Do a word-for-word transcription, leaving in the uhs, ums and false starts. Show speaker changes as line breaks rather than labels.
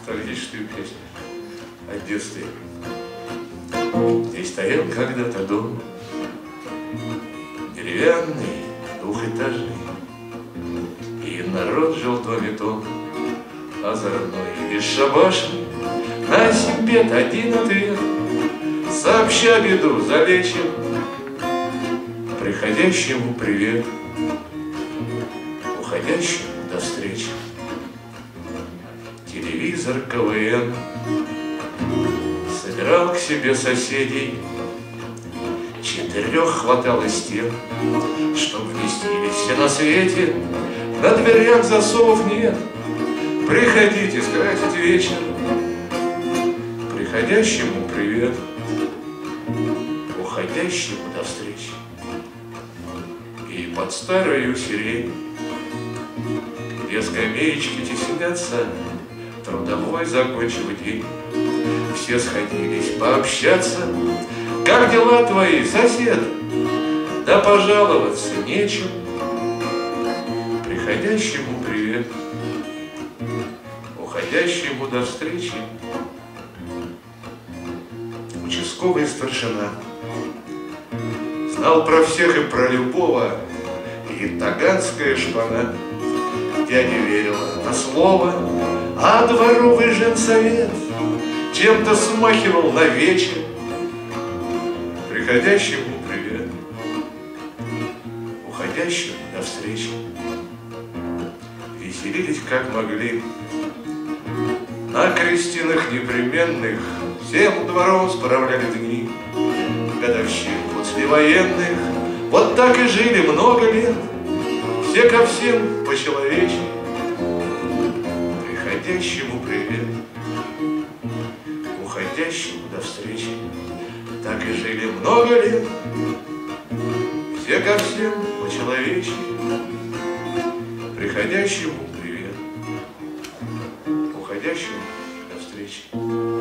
ностальгическую песню о детстве. Здесь стоял когда-то дом, деревянный, двухэтажный, и народ жил том и том, озорной и бесшабашный. На семь бед один ответ, сообща беду залечим, приходящему привет, уходящему до встречи. Телевизор КВН собирал к себе соседей, четырех хватало стен, чтоб вместились все на свете. На дверях засовов нет, приходите скрасить вечер, приходящему привет, уходящему до встречи. И под старую сирень, где скамеечки теснятся, трудовой закончив день, все сходились пообщаться. Как дела твои, сосед? Да пожаловаться нечем, приходящему привет, уходящему до встречи. Участковый старшина знал про всех и про любого, и таганская шпана. Дядя верил на слово, а дворовый женсовет чем-то смахивал на вечер, приходящему привет, уходящему до встречи. Веселились как могли, на крестинах непременных всем двором справляли дни, годовщин послевоенных. Вот так и жили много лет, все ко всем по-человечески, приходящему привет, уходящему до встречи. Так и жили много лет, все ко всем по-человечески, приходящему привет, уходящему до встречи.